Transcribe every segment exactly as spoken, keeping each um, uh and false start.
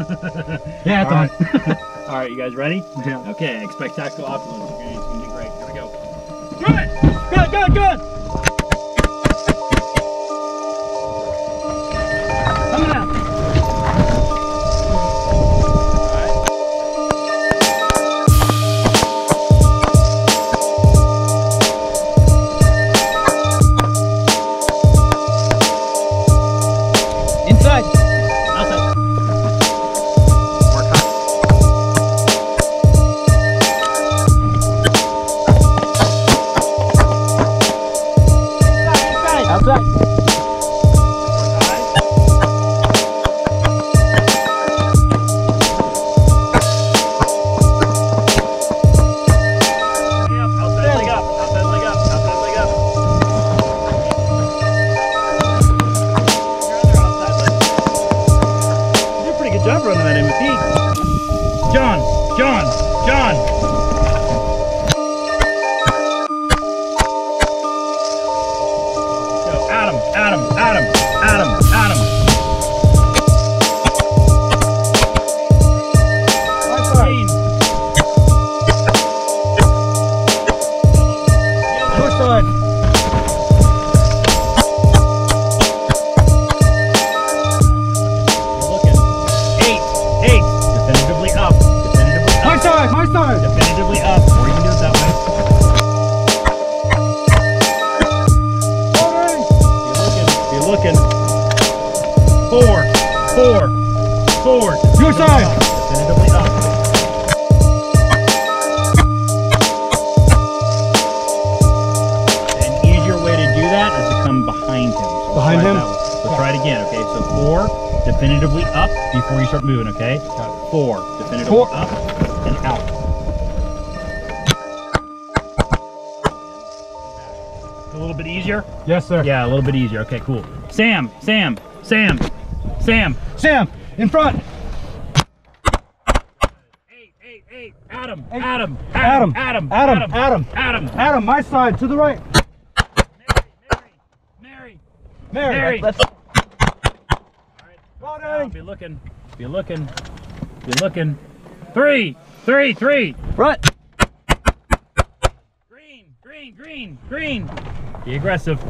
Yeah, it's All on. right. All right, you guys ready? Yeah. Okay, expect tactical optimism. Okay, it's gonna be great. Here we go. Good, good, good, good. Coming out. Inside. Outside. Outside. Outside leg up, outside leg up, outside leg up. Your other outside leg. You did a pretty good job running that in with feet. John, John, John. Go, Adam, Adam, Adam, Adam, Adam. Green. North side. Looking. Eight, eight. Definitively up. Definitively up. My side. My side. Definitively up. Or you can do it that way. Be looking. Be looking. Four, four, four. Your side. Up. Definitively up. An easier way to do that is to come behind him. So let's Behind try it him? that way. Let's try it again, okay? So four, definitively up before you start moving, okay? Four, definitively Four. up and out. A little bit easier? Yes, sir. Yeah, a little bit easier. Okay, cool. Sam, Sam, Sam, Sam. Sam, in front. Eight, eight, eight. Adam, Eight. Adam, Adam, Adam, Adam, Adam, Adam, Adam. Adam, my side, to the right. Mary, Mary, Mary. Mary. Let's. All right. Now, be looking, be looking, be looking. Three, three, three. Front. Green, green, green, green. Be aggressive.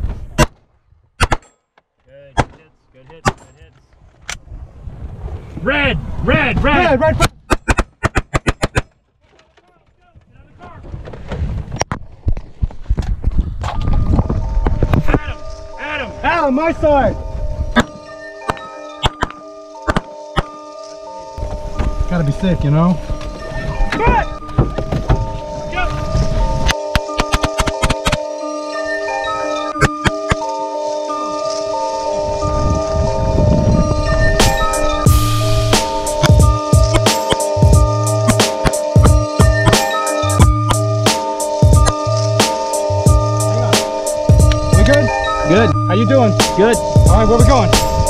Good, good hits, good hits, good hits. Red, red, red. Red, red. Front. Adam, Adam. Adam, my side. Gotta be safe, you know. Good. Go. We good? Good, How you doing? good. All right, where we going?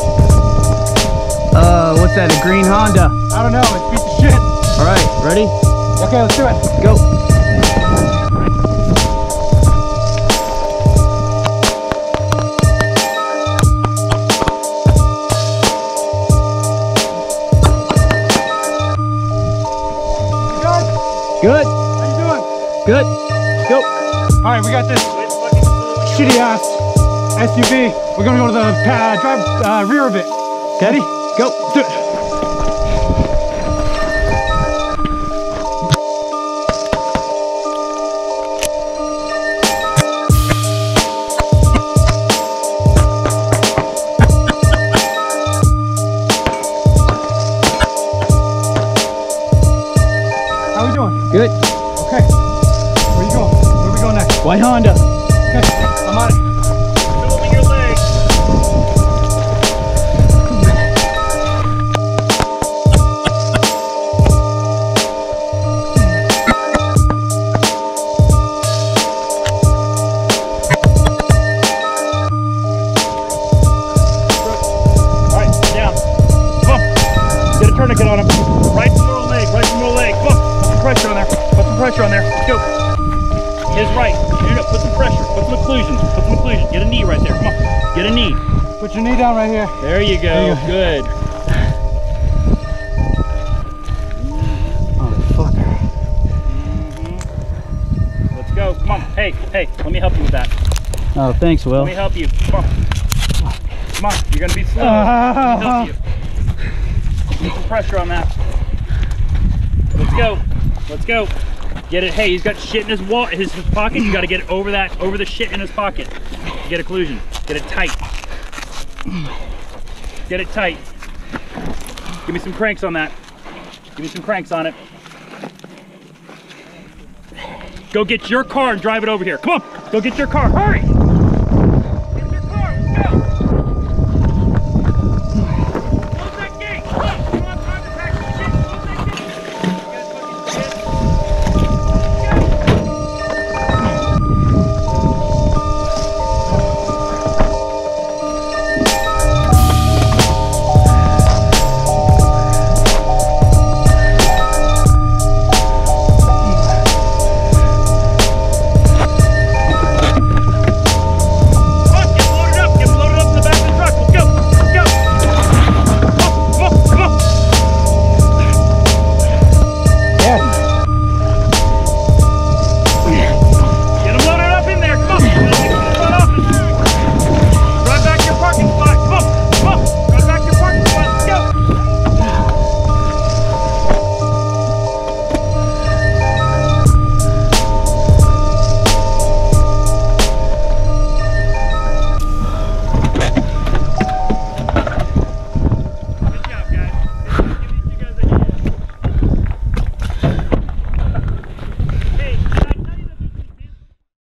Uh, what's that, a green Honda? I don't know. It's piece of shit. All right, ready? Okay, let's do it. Go. You good? Good, How you doing? good. Go. All right, we got this shitty ass S U V. We're gonna go to the uh, drive uh, rear of it. Ready? Go. Let's do it. How we doing? Good. Okay. Where you going? Where we going next? White Honda. Okay, I'm on it. Moving your leg. All right, down. Come on. Get a tourniquet on him. Right middle leg, right middle leg. Come on. Put some pressure on there. Put some pressure on there. Let's go. His right. No, no, put some pressure. Put some occlusion. Put some occlusion. Get a knee right there. Come on. Get a knee. Put your knee down right here. There you go. There you go. Good. Come on. Hey, hey, let me help you with that. Oh, thanks, Will. Let me help you. Come on. Come on, you're gonna be slow. Let me help you. Get some pressure on that. Let's go. Let's go. Get it. Hey, he's got shit in his wall, his, his pocket. You gotta get it over that, over the shit in his pocket. Get occlusion. Get it tight. Get it tight. Give me some cranks on that. Give me some cranks on it. Go get your car and drive it over here. Come on, go get your car. Hurry!